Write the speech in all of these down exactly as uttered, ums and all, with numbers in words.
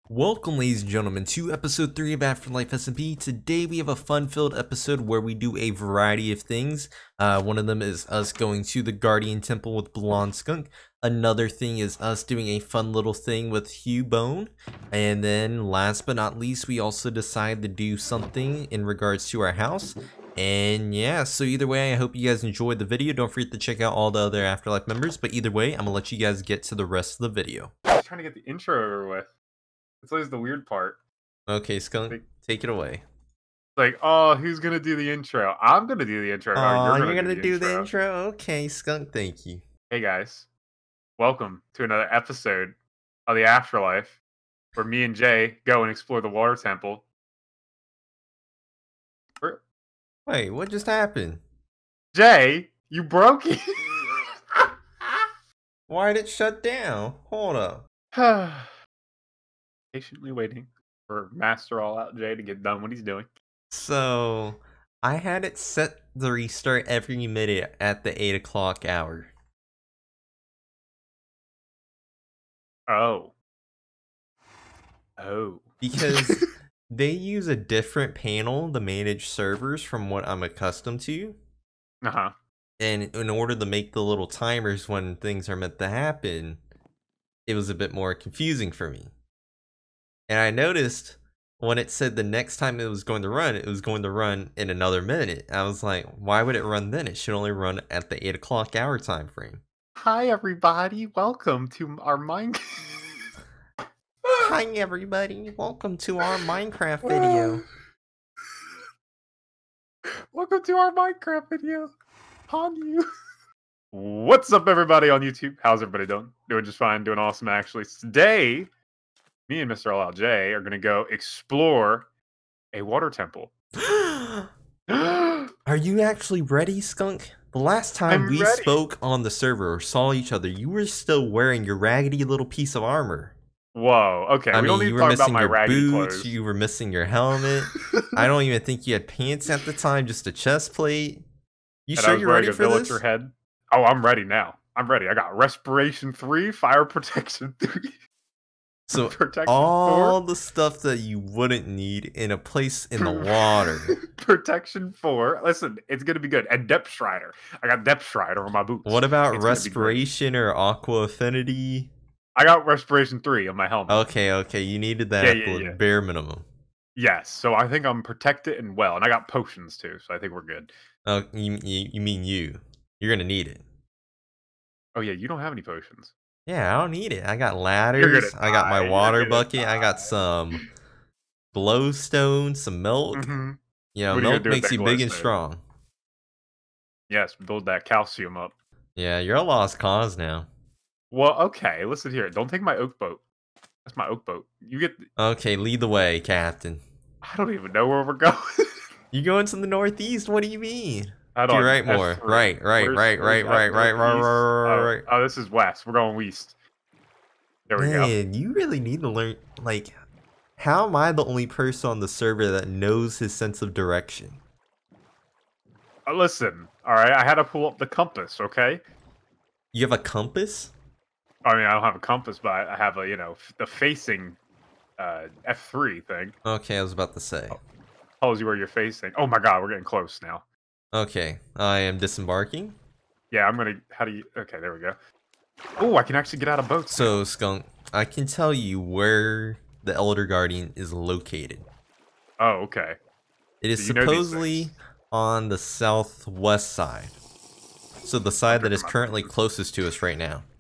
Welcome, ladies and gentlemen, to episode three of AfterLife S M P. Today we have a fun-filled episode where we do a variety of things. Uh, one of them is us going to the Guardian Temple with Blondskunk. Another thing is us doing a fun little thing with HughBone. And then last but not least, we also decide to do something in regards to our house. And yeah, so either way, I hope you guys enjoyed the video. Don't forget to check out all the other AfterLife members. But either way, I'm going to let you guys get to the rest of the video. I was trying to get the intro over with. It's always the weird part. Okay, Skunk, like, take it away. Like, oh, who's gonna do the intro? I'm gonna do the intro. Oh, no, you're you're gonna, gonna do, do, the, the, intro? intro. Okay, Skunk, thank you. Hey guys, welcome to another episode of the Afterlife, where me and Jay go and explore the water temple. We're... Wait, what just happened? Jay, you broke it. Why did it shut down? Hold up. Patiently waiting for Master AllOutJay to get done what he's doing. So, I had it set to restart every minute at the eight o'clock hour. Oh. Oh. Because they use a different panel to manage servers from what I'm accustomed to. Uh-huh. And in order to make the little timers when things are meant to happen, it was a bit more confusing for me. And I noticed when it said the next time it was going to run, it was going to run in another minute. I was like, why would it run then? It should only run at the eight o'clock hour time frame. Hi everybody, welcome to our Minecraft. Hi everybody, welcome to our Minecraft video. Welcome to our Minecraft video. On you. What's up everybody on YouTube? How's everybody doing? Doing just fine, doing awesome actually. Today, me and Mister AllOutJay are gonna go explore a water temple. Are you actually ready, Skunk? The last time I'm we ready. spoke on the server or saw each other, you were still wearing your raggedy little piece of armor. Whoa, okay, I we mean, don't need you to were talk about missing my your raggedy boots, clothes. you were missing your helmet. I don't even think you had pants at the time, just a chest plate. You and sure I was you're wearing ready a for villager this? head. Oh, I'm ready now. I'm ready. I got respiration three, fire protection three. So protection all four. the stuff that you wouldn't need in a place in the water. Protection four. Listen, it's gonna be good. And depth strider. I got depth strider on my boots. What about it's respiration or aqua affinity? I got respiration three on my helmet. Okay, okay, you needed that Yeah, at yeah, the yeah. bare minimum. Yes, so I think I'm protected and well, and I got potions too, so I think we're good. Oh, you, you, you mean you. You're gonna need it. Oh yeah, you don't have any potions. Yeah, I don't need it. I got You're ladders, gonna I got my die, water you're gonna bucket, I die. got some glowstone, some milk. Mm-hmm. You know, What are you gonna milk do with makes that you big and glowstone? strong. Yes, build that calcium up. Yeah, you're a lost cause now. Well, okay, listen here. Don't take my oak boat. That's my oak boat. You get... Okay, lead the way, Captain. I don't even know where we're going. You going to the northeast? What do you mean? Hold To your on, right more. F three. Right, right, Where's- right, right, where's right, that? right, right, Northeast? right, right, Oh, right. oh, this is west. We're going west. There we go. Man, you really need to learn, like, how am I the only person on the server that knows his sense of direction? Uh, listen, alright, I had to pull up the compass, okay? You have a compass? I mean, I don't have a compass, but I have a, you know, the facing uh, F three thing. Okay, I was about to say. Tells you where you're facing. Oh my god, we're getting close now. Okay, I am disembarking. Yeah, I'm gonna, how do you, okay, there we go. Oh, I can actually get out of boats. So, Skunk, I can tell you where the Elder Guardian is located. Oh, okay. It is So you know these supposedly things. on the southwest side. So the side that is my currently closest to us right now.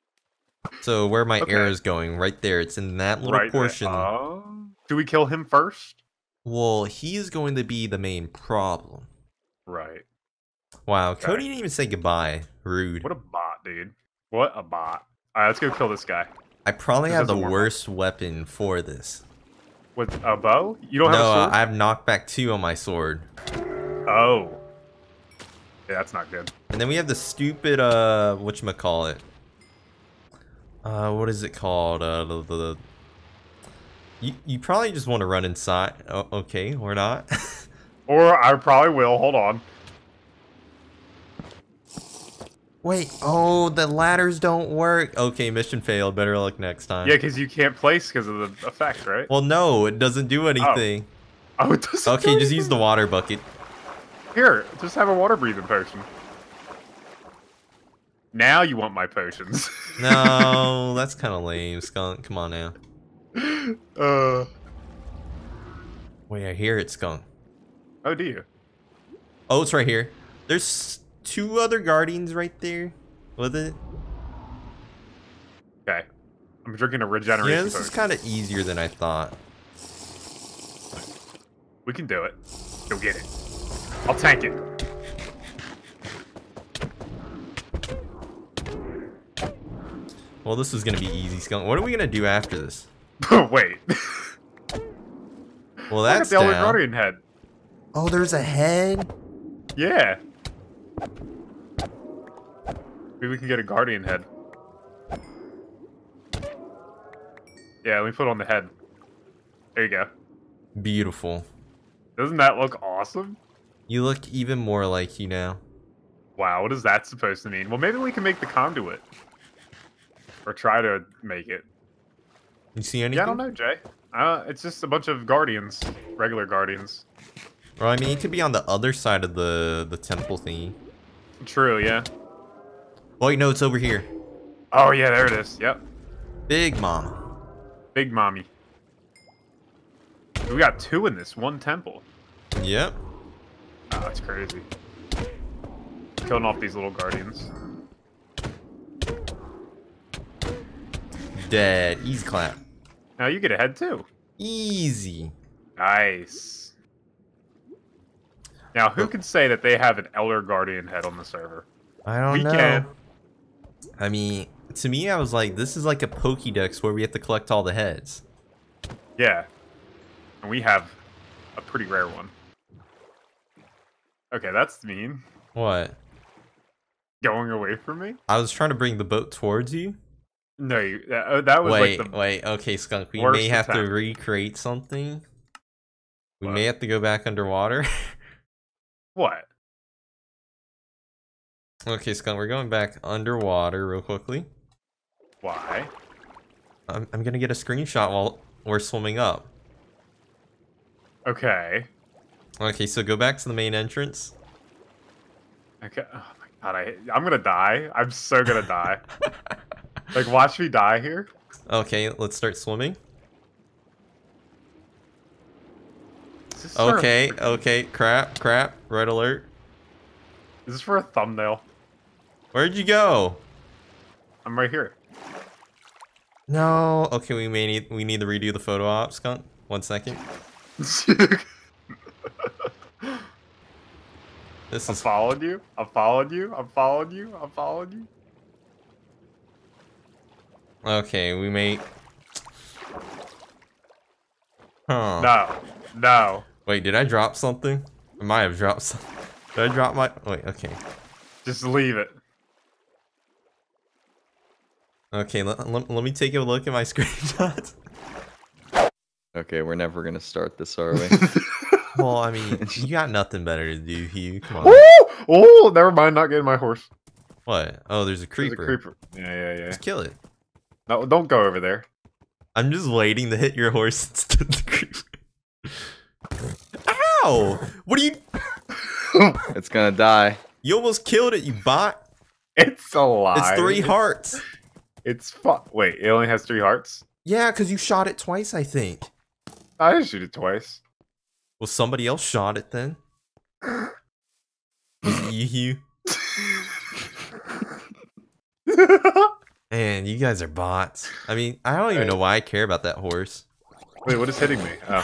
So where my Okay. arrow is going, right there, it's in that little Right there. portion. Oh. Do we kill him first? Well, he is going to be the main problem. Right. Wow, Okay. Cody didn't even say goodbye. Rude. What a bot, dude. What a bot. Alright, let's go kill this guy. I probably This have the doesn't warm up. worst weapon for this. With a bow? You don't have No, a uh, sword? I have knockback two on my sword. Oh. Yeah, that's not good. And then we have the stupid, uh, whatchamacallit. Uh, what is it called? Uh, the, the, the... You, you probably just want to run inside. Oh, okay, or not. Or I probably will. Hold on. Wait, oh, the ladders don't work. Okay, mission failed. Better luck next time. Yeah, because you can't place because of the effect, right? Well, no, it doesn't do anything. Oh, oh it doesn't Okay, do just use the water bucket. Here, just have a water breathing potion. Now you want my potions. No, that's kind of lame, Skunk. Come on now. Uh. Wait, I hear it, Skunk. Oh, do you? Oh, it's right here. There's two other guardians right there. Was it? Okay. I'm drinking a regeneration Yeah, this potion. is kind of easier than I thought. We can do it. Go get it. I'll tank it. Well, this is gonna be easy, Skunk. What are we gonna do after this? Wait. Well, that's the Elder down. Guardian head. Oh, there's a head? Yeah. Maybe we can get a Guardian head. Yeah, let me put it on the head. There you go. Beautiful. Doesn't that look awesome? You look even more like you now. Wow, what is that supposed to mean? Well, maybe we can make the conduit. Or try to make it. You see anything? Yeah, I don't know, Jay. Uh, it's just a bunch of guardians. Regular guardians. Well, I mean, it could be on the other side of the, the temple thingy. True, yeah. Wait, no, it's over here. Oh, yeah, there it is. Yep. Big Mama. Big mommy. We got two in this one temple. Yep. Oh, that's crazy. Killing off these little guardians. Dead. Easy clap. Now you get a head too. Easy. Nice. Now, who can say that they have an Elder Guardian head on the server? I don't we know. Can. I mean, to me, I was like, this is like a Pokédex where we have to collect all the heads. Yeah. And we have a pretty rare one. Okay, that's mean. What? Going away from me? I was trying to bring the boat towards you. No, you, that, that was wait, like the wait. Okay, Skunk. We worst may have to attempt. recreate something. We What? may have to go back underwater. What? Okay, Skunk. We're going back underwater real quickly. Why? I'm, I'm gonna get a screenshot while we're swimming up. Okay. Okay, so go back to the main entrance. Okay. Oh my god, I, I'm gonna die. I'm so gonna die. Like, watch me die here. Okay, let's start swimming. Is this for Okay, a, okay, crap, crap, red alert. Is this for a thumbnail? Where'd you go? I'm right here. No, okay, we may need, we need to redo the photo op, Skunk. One second. This I'm is, following you. I'm following you. I'm following you. I'm following you. okay, we may, huh. No. No. Wait, did I drop something? I might have dropped something. Did I drop my, wait, okay. Just leave it. Okay, let, let, let me take a look at my screenshots. Okay, we're never gonna start this, are we? Well, I mean, you got nothing better to do, Hugh. Come on. Oh, oh, never mind. Not getting my horse. What? Oh, there's a creeper. There's a creeper. Yeah, yeah, yeah. Just kill it. No, don't go over there. I'm just waiting to hit your horse instead of the creeper. Ow! What are you? It's gonna die. You almost killed it, you bot. It's alive. It's three hearts. It's fun. Wait, it only has three hearts? Yeah, because you shot it twice, I think. I didn't shoot it twice. Well, somebody else shot it then. Was it you, Hugh? Man, you guys are bots. I mean, I don't even know why I care about that horse. Wait, what is hitting me? Oh.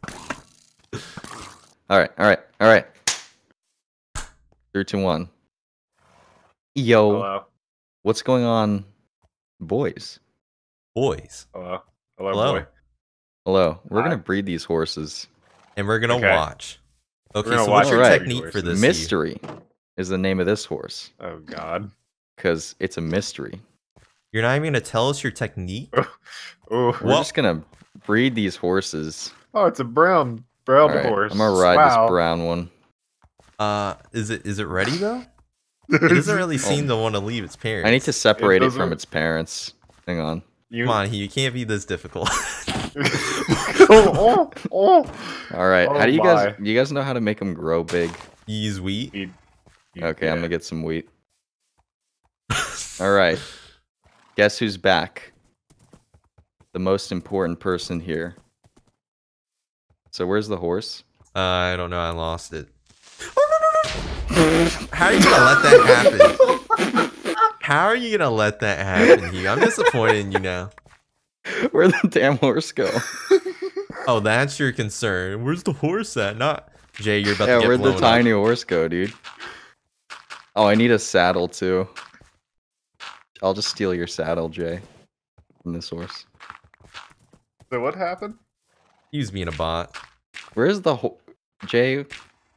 Alright, alright, alright. Three, two, one. Yo, Hello. what's going on, boys? Boys. Hello. Hello, Hello. boy. Hello, we're Hi. gonna breed these horses. And we're gonna Okay. watch. Okay, gonna so watch what's your Alright. technique for this? Hugh? Mystery is the name of this horse, Oh, God. because it's a mystery. You're not even gonna tell us your technique? Oh. We're Well- just gonna breed these horses. Oh, it's a brown, brown Alright, horse. I'm gonna ride wow. this brown one. Uh, is it is it ready though? It doesn't really seem to want to leave its parents. I need to separate it, It from doesn't- its parents. Hang on. You... Come on, you can't be this difficult. oh, oh, oh. All right. Oh how do you my. guys? You guys know how to make them grow big? You use wheat. You- you- Okay, I'm yeah. gonna get some wheat. All right. Guess who's back? The most important person here. So where's the horse? Uh, I don't know. I lost it. How are you gonna let that happen? How are you gonna let that happen, Hugh? I'm disappointed in you now. Where'd the damn horse go? Oh, that's your concern. Where's the horse at? Not Jay. You're about Yeah, to get where'd the blown tiny up. horse go, dude? Oh, I need a saddle too. I'll just steal your saddle, Jay, from this horse. So what happened? Use me in a bot. Where's the ho- Jay?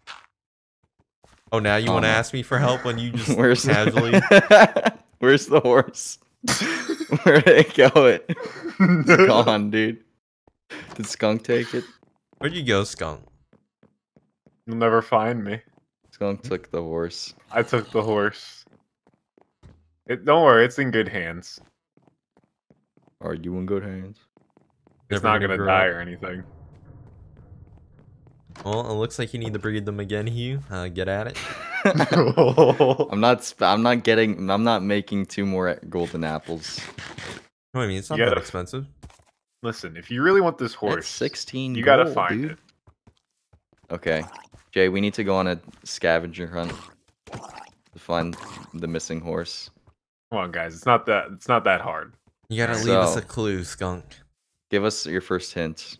Oh, now you Oh, want to no. ask me for help when you just Where's casually? the Where's the horse? Where'd it go? It it's gone, dude. Did Skunk take it? Where'd you go, Skunk? You'll never find me. Skunk took the horse. I took the horse. It, don't worry, it's in good hands. Are you in good hands? It's Never not gonna grow die up. or anything. Well, it looks like you need to breed them again, Hugh. Uh, get at it. I'm not. Sp- I'm not getting. I'm not making two more golden apples. No, I mean it's not You that gotta- expensive. Listen, if you really want this That's horse, sixteen. you gotta gold, find dude. it. Okay, Jay, we need to go on a scavenger hunt to find the missing horse. Come on, guys. It's not that. It's not that hard. You gotta leave us So- a clue, Skunk. Give us your first hint.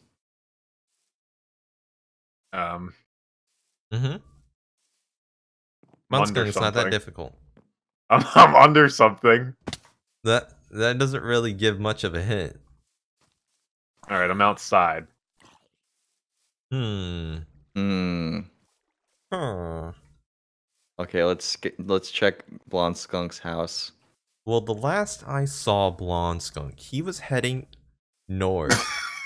Um, Mm-hmm. I'm under Blondskunk, it's not that something. difficult. I'm, I'm under something. That that doesn't really give much of a hint. All right, I'm outside. Hmm. Hmm. Huh. Okay, let's get, let's check Blonde Skunk's house. Well, the last I saw Blondskunk, he was heading north.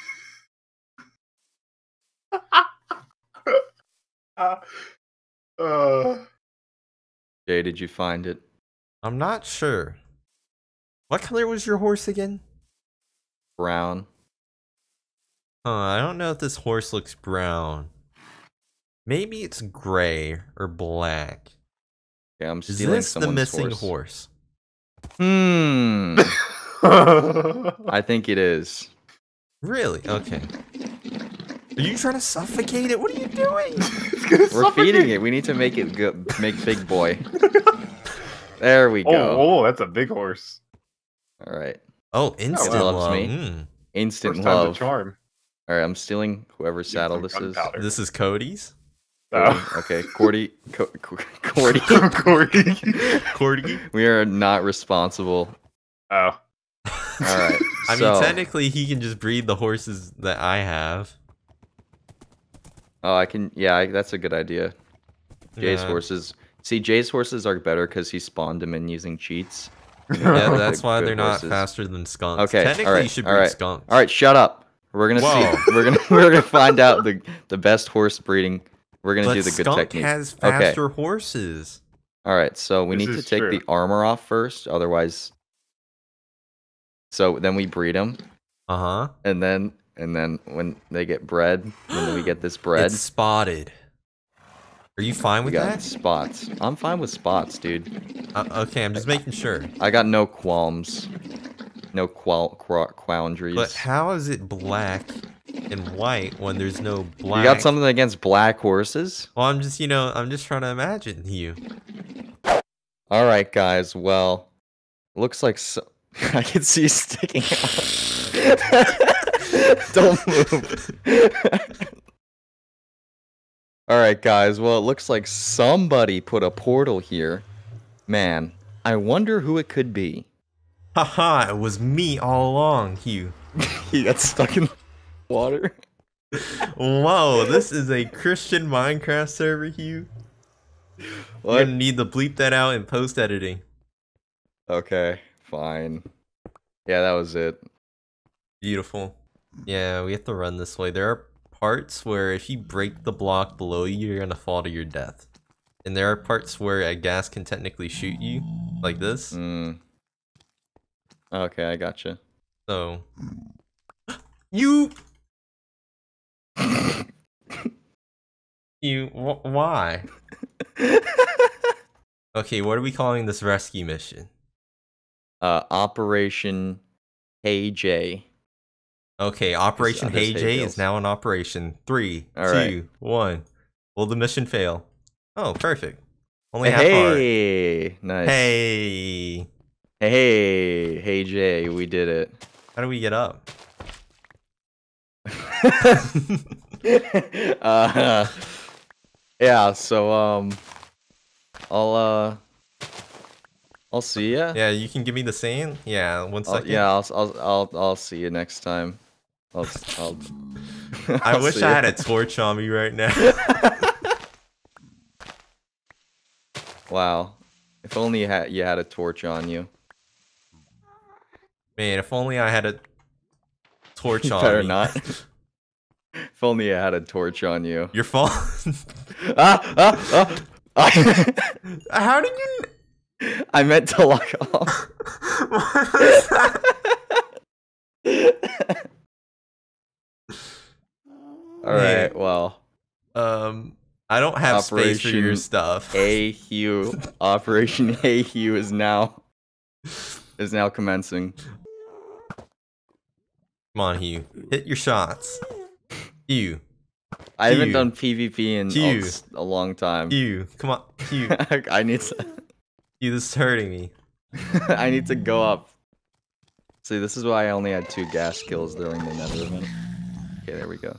uh, uh, Jay, did you find it? I'm not sure. What color was your horse again? Brown. Uh, I don't know if this horse looks brown. Maybe it's gray or black. Okay, I'm Is stealing this the someone's missing horse. horse? Hmm. uh, I think it is. Really? Okay. Are you trying to suffocate it? What are you doing? We're feeding it. We need to make it go make big boy. There we Oh, go. oh, that's a big horse. All right. Oh, instant loves love. me. Mm. Instant First time's a love. charm. All right, I'm stealing whoever's Use saddle some this is. gunpowder. This is Cody's. Oh. Okay, Cordy. Co- Co- Cordy. Cordy. Cordy. We are not responsible. Oh. All right. I so, mean, technically, he can just breed the horses that I have. Oh, I can. Yeah, I, that's a good idea. Jay's Yeah. horses. See, Jay's horses are better because he spawned them in using cheats. Yeah, Like that's the why good they're not horses. faster than skunks. Okay, Technically, alright, you should breed alright, skunks. All right, shut up. We're gonna Whoa. see. We're gonna we're gonna find out the the best horse breeding. We're gonna But do the good skunk technique. has Okay. faster horses. All right, so we This need to is take true. the armor off first, otherwise. So then we breed them, Uh huh. and then and then when they get bred, when we get this bred, It's spotted. Are you fine we with got that? spots. I'm fine with spots, dude. Uh, okay, I'm just making sure. I got no qualms, no qual qua- quandaries. But how is it black and white when there's no black? You got something against black horses? Well, I'm just, you know, I'm just trying to imagine you. All right, guys. Well, looks like so I can see you sticking out. Don't move. All right, guys. Well, it looks like somebody put a portal here. Man, I wonder who it could be. Haha, it was me all along, Hugh. He got stuck in the water. Whoa, this is a Christian Minecraft server, Hugh. You're What? gonna need to bleep that out in post editing. Okay, fine. Yeah, that was it. Beautiful. Yeah, we have to run this way. There are parts where if you break the block below you, you're gonna fall to your death. And there are parts where a gas can technically shoot you, like this. Mm. Okay, I gotcha. So you you wh why? Okay, what are we calling this rescue mission? Uh, Operation HughJay. Okay, Operation I just hate HughJay bills. is now in operation. Three, All two, right. one. Will the mission fail? Oh, perfect. Only half Hey, heart. nice. Hey. Hey, HughJay, we did it. How do we get up? uh, yeah. So um, I'll uh, I'll see ya. Yeah, you can give me the sand. Yeah, one I'll, second. yeah, I'll I'll I'll I'll see you next time. I'll I'll. I I'll wish see I ya. had a torch on me right now. Wow. If only you had you had a torch on you. Man, if only I had a torch You on better me. not. If only you had a torch on you. Your fault. ah, ah, ah. How did you? I meant to lock off. What was that? All right. Well. Um, I don't have space for your Operation stuff. A Hugh. Operation A Hugh is now is now commencing. Come on, Hugh. Hit your shots. Hugh. I haven't Hugh. done PvP in Hugh. a, a long time. Hugh. Come on. Hugh. I need to. Hugh, this is hurting me. I need to go up. See, this is why I only had two gas kills during the nether event. Okay, there we go.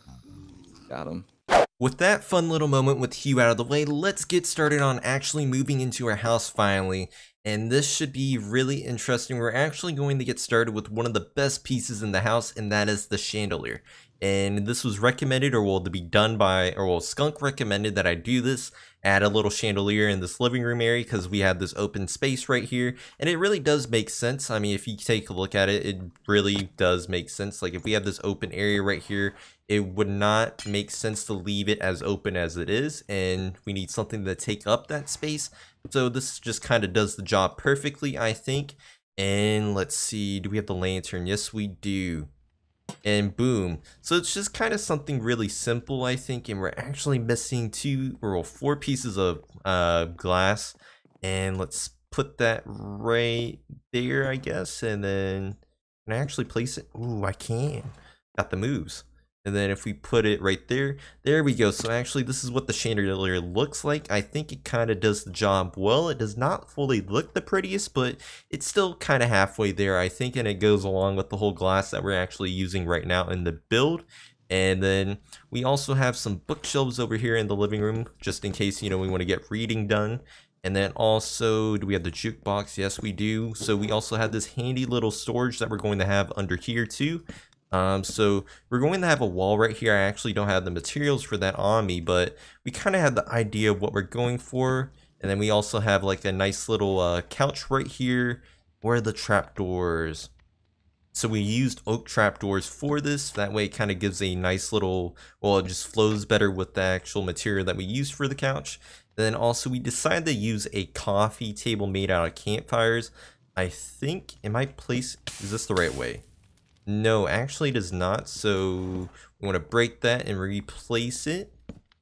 Got him. With that fun little moment with Hugh out of the way, let's get started on actually moving into our house finally. And this should be really interesting. We're actually going to get started with one of the best pieces in the house, and that is the chandelier. And this was recommended, or well, to be done by, or well, Skunk recommended that I do this, add a little chandelier in this living room area because we have this open space right here. And it really does make sense. I mean, if you take a look at it, it really does make sense. Like if we have this open area right here, it would not make sense to leave it as open as it is. And we need something to take up that space. So this just kind of does the job perfectly, I think. And let's see, do we have the lantern? Yes, we do. And boom. So it's just kind of something really simple, I think. And we're actually missing two or four pieces of uh, glass. And let's put that right there, I guess. And then can I actually place it? Ooh, I can. Got the moves. And then if we put it right there, there we go. So actually this is what the chandelier looks like. I think it kind of does the job well. It does not fully look the prettiest, but it's still kind of halfway there, I think. And it goes along with the whole glass that we're actually using right now in the build. And then we also have some bookshelves over here in the living room, just in case, you know, we want to get reading done. And then also, do we have the jukebox? Yes, we do. So we also have this handy little storage that we're going to have under here too. Um, so we're going to have a wall right here. I actually don't have the materials for that on me, but we kind of have the idea of what we're going for. And then we also have like a nice little uh, couch right here. Where are the trapdoors? So we used oak trapdoors for this. That way it kind of gives a nice little, well, it just flows better with the actual material that we used for the couch. And then also we decided to use a coffee table made out of campfires. I think, am I placed, is this the right way? No, actually it is not. So we want to break that and replace it.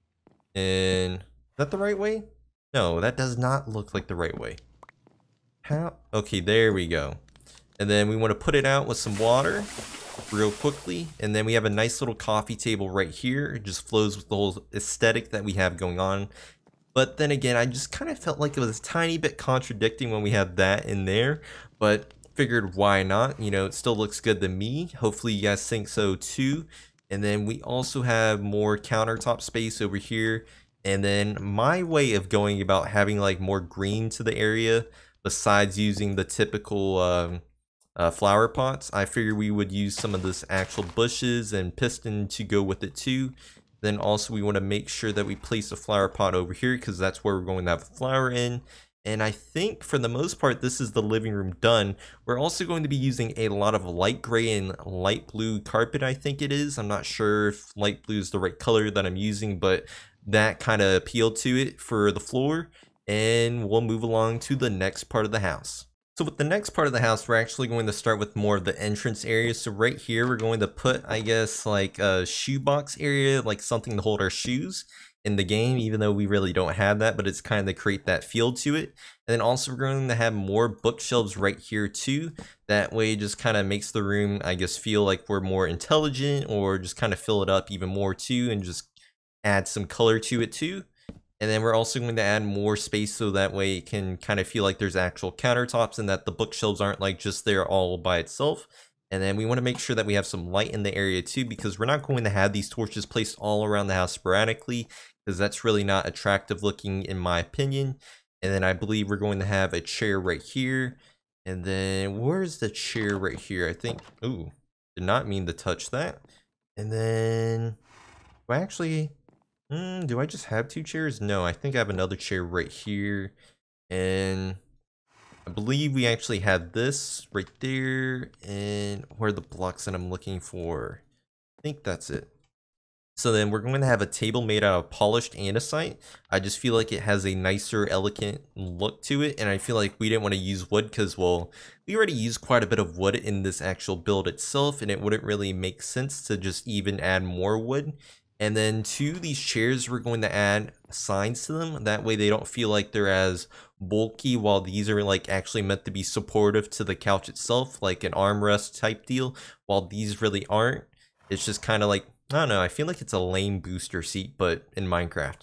And is that the right way? No, that does not look like the right way. How? Okay, there we go. And then we want to put it out with some water real quickly. And then we have a nice little coffee table right here. It just flows with the whole aesthetic that we have going on. But then again, I just kind of felt like it was a tiny bit contradicting when we had that in there. But figured why not, you know, it still looks good to me. Hopefully you guys think so too. And then we also have more countertop space over here. And then my way of going about having like more green to the area, besides using the typical um, uh, flower pots, I figured we would use some of this actual bushes and piston to go with it too. Then also we want to make sure that we place a flower pot over here because that's where we're going to have a flower in. And I think for the most part, this is the living room done. We're also going to be using a lot of light gray and light blue carpet, I think it is. I'm not sure if light blue is the right color that I'm using, but that kind of appealed to it for the floor. And we'll move along to the next part of the house. So with the next part of the house, we're actually going to start with more of the entrance area. So right here, we're going to put, I guess, like a shoebox area, like something to hold our shoes in the game, even though we really don't have that, but it's kind of to create that feel to it. And then also we're going to have more bookshelves right here too. That way it just kind of makes the room, I guess, feel like we're more intelligent, or just kind of fill it up even more too, and just add some color to it too. And then we're also going to add more space so that way it can kind of feel like there's actual countertops, and that the bookshelves aren't like just there all by itself. And then we want to make sure that we have some light in the area too, because we're not going to have these torches placed all around the house sporadically, because that's really not attractive looking in my opinion. And then I believe we're going to have a chair right here. And then where's the chair right here? I think, ooh, did not mean to touch that. And then, do I actually, mm, do I just have two chairs? No, I think I have another chair right here. And I believe we actually had this right there. And where are the blocks that I'm looking for? I think that's it. So then we're going to have a table made out of polished andesite. I just feel like it has a nicer, elegant look to it. And I feel like we didn't want to use wood because, well, we already used quite a bit of wood in this actual build itself. And it wouldn't really make sense to just even add more wood. And then to these chairs, we're going to add signs to them. That way they don't feel like they're as bulky, while these are like actually meant to be supportive to the couch itself, like an armrest type deal, while these really aren't. It's just kind of like, I don't know, I feel like it's a lame booster seat, but in Minecraft.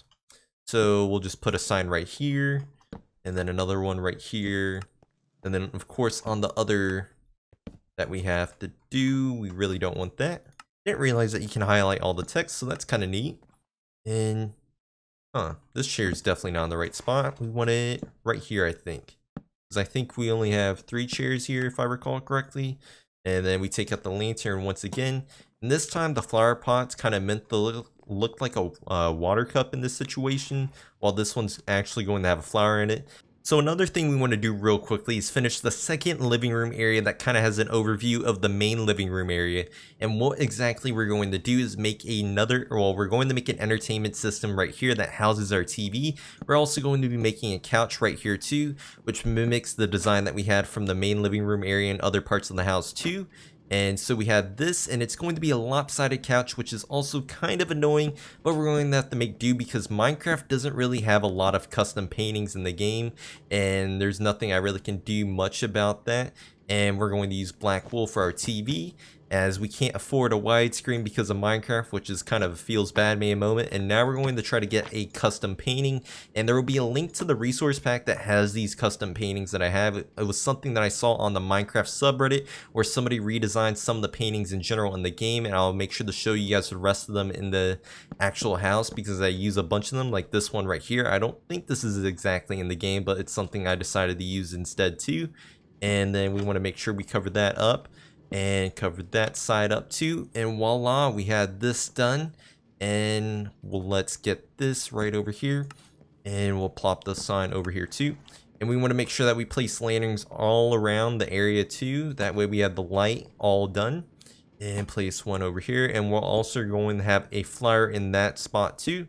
So we'll just put a sign right here, and then another one right here. And then of course on the other that we have to do, we really don't want that. Didn't realize that you can highlight all the text, so that's kind of neat. And, huh, this chair is definitely not in the right spot. We want it right here, I think. Because I think we only have three chairs here, if I recall correctly. And then we take out the lantern once again. And this time the flower pot's kind of meant to look, look like a uh, water cup in this situation, while this one's actually going to have a flower in it. So another thing we want to do real quickly is finish the second living room area that kind of has an overview of the main living room area. And what exactly we're going to do is make another, well, we're going to make an entertainment system right here that houses our T V. We're also going to be making a couch right here too, which mimics the design that we had from the main living room area and other parts of the house too. And so we have this, and it's going to be a lopsided couch, which is also kind of annoying, but we're going to have to make do because Minecraft doesn't really have a lot of custom paintings in the game, and there's nothing I really can do much about that. And we're going to use black wool for our T V, as we can't afford a widescreen because of Minecraft, which is kind of a feels bad me a moment. And now we're going to try to get a custom painting, and there will be a link to the resource pack that has these custom paintings that I have. It was something that I saw on the Minecraft subreddit where somebody redesigned some of the paintings in general in the game, and I'll make sure to show you guys the rest of them in the actual house because I use a bunch of them, like this one right here. I don't think this is exactly in the game, but it's something I decided to use instead too. And then we want to make sure we cover that up and cover that side up too, and voila, we had this done. And well, let's get this right over here, and we'll plop the sign over here too. And we want to make sure that we place lanterns all around the area too, that way we have the light all done. And place one over here, and we're also going to have a flower in that spot too.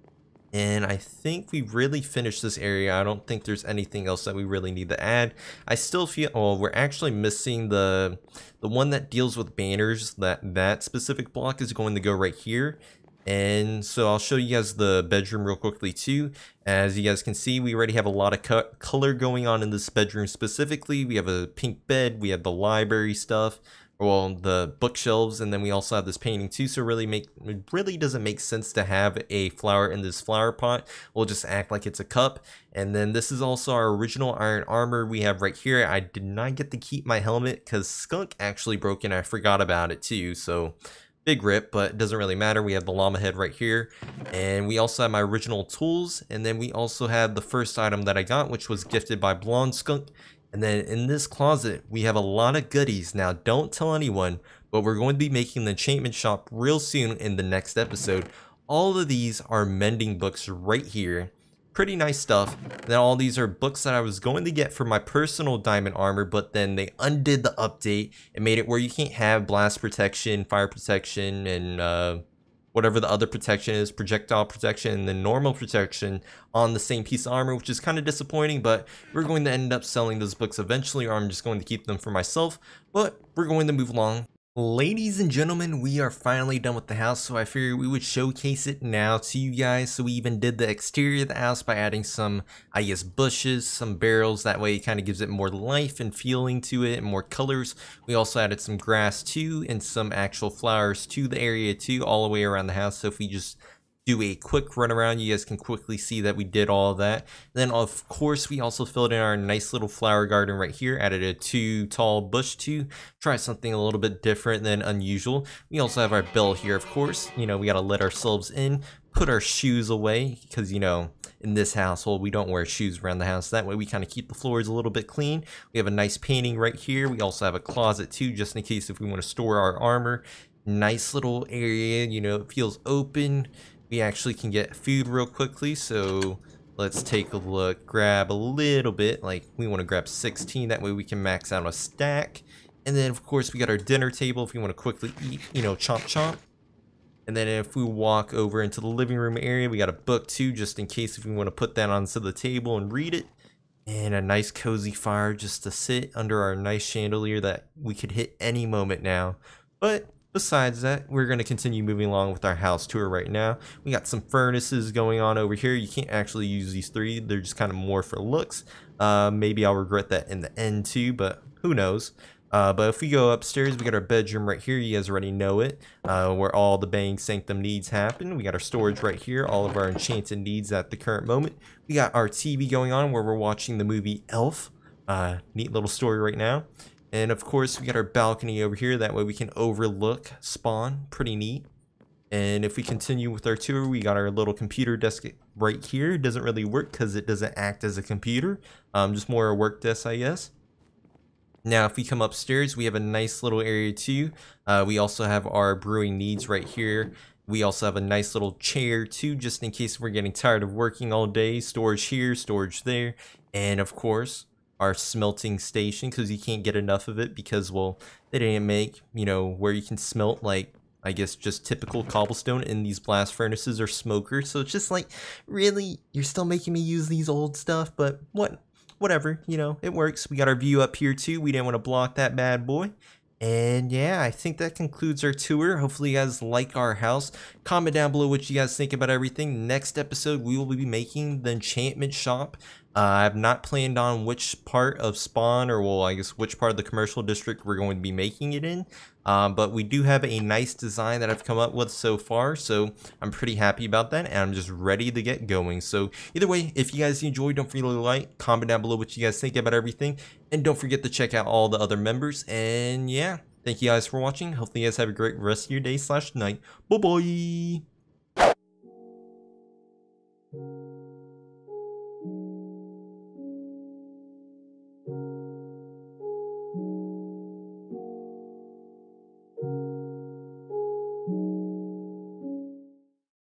And I think we really finished this area. I don't think there's anything else that we really need to add. I still feel, oh, we're actually missing the the one that deals with banners. That that specific block is going to go right here. And so I'll show you guys the bedroom real quickly too. As you guys can see, we already have a lot of co color going on in this bedroom specifically. We have a pink bed, we have the library stuff, well, the bookshelves, and then we also have this painting too. So really make it really doesn't make sense to have a flower in this flower pot. We'll just act like it's a cup. And then this is also our original iron armor we have right here. I did not get to keep my helmet because Skunk actually broke and I forgot about it too. So big rip, but it doesn't really matter. We have the llama head right here, and we also have my original tools. And then we also have the first item that I got, which was gifted by Blondskunk. And then in this closet, we have a lot of goodies. Now, don't tell anyone, but we're going to be making the enchantment shop real soon in the next episode. All of these are mending books right here. pretty nice stuff. Then all these are books that I was going to get for my personal diamond armor, but then they undid the update and made it where you can't have blast protection, fire protection, and uh, whatever the other protection is, projectile protection, and then normal protection on the same piece of armor, which is kind of disappointing, but we're going to end up selling those books eventually, or I'm just going to keep them for myself, but we're going to move along. Ladies and gentlemen, we are finally done with the house, so I figured we would showcase it now to you guys. So we even did the exterior of the house by adding some, I guess, bushes, some barrels. That way it kind of gives it more life and feeling to it and more colors. We also added some grass too and some actual flowers to the area too, all the way around the house. So if we just do a quick run around, you guys can quickly see that we did all of that. Then of course we also filled in our nice little flower garden right here, added a two tall bush to try something a little bit different than unusual. We also have our bell here, of course. You know, we got to let ourselves in, put our shoes away, because you know, in this household we don't wear shoes around the house. That way we kind of keep the floors a little bit clean. We have a nice painting right here. We also have a closet too, just in case if we want to store our armor. Nice little area, you know, it feels open. We actually can get food real quickly, so let's take a look, grab a little bit, like we want to grab sixteen, that way we can max out a stack. And then of course we got our dinner table if we want to quickly eat, you know, chomp chomp. And then if we walk over into the living room area, we got a book too, just in case if we want to put that onto the table and read it. And a nice cozy fire just to sit under our nice chandelier that we could hit any moment now. But besides that, we're going to continue moving along with our house tour right now. We got some furnaces going on over here. You can't actually use these three. They're just kind of more for looks. Uh, maybe I'll regret that in the end too, but who knows. Uh, but if we go upstairs, we got our bedroom right here. You guys already know it, uh, where all the Bang Sanctum needs happen. We got our storage right here, all of our enchanted needs at the current moment. We got our T V going on where we're watching the movie Elf. Uh, neat little story right now. And of course we got our balcony over here, that way we can overlook spawn, pretty neat. And if we continue with our tour, we got our little computer desk right here. It doesn't really work because it doesn't act as a computer, um, just more a work desk, I guess. Now if we come upstairs, we have a nice little area too. Uh, we also have our brewing needs right here. We also have a nice little chair too, just in case we're getting tired of working all day. Storage here, storage there, and of course our smelting station, because you can't get enough of it because, well, they didn't make, you know, where you can smelt like, I guess, just typical cobblestone in these blast furnaces or smokers. So it's just like, really, you're still making me use these old stuff, but what, whatever, you know, it works. We got our view up here too. We didn't want to block that bad boy. And yeah, I think that concludes our tour. Hopefully you guys like our house. Comment down below what you guys think about everything. Next episode, we will be making the enchantment shop. Uh, I've not planned on which part of spawn, or well, I guess which part of the commercial district we're going to be making it in. Um, but we do have a nice design that I've come up with so far, so I'm pretty happy about that, and I'm just ready to get going. So either way, if you guys enjoyed, don't forget to like, comment down below what you guys think about everything, and don't forget to check out all the other members. And yeah, thank you guys for watching. Hopefully you guys have a great rest of your day slash night. Bye bye.